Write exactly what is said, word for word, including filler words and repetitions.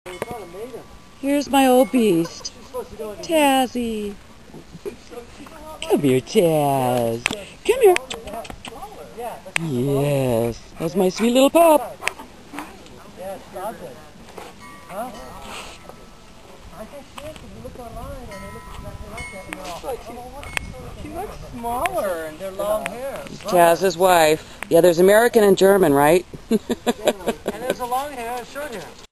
Here's my old beast, Tazzy. Come here, Taz. Come here. Yes, that's my sweet little pup. Yeah, stop it. Huh? I can see it if you look online and they look exactly like that. And they're all, oh, what's she looks smaller and they're long hair. Taz's wife. Yeah, there's American and German, right? And there's a long hair and short hair.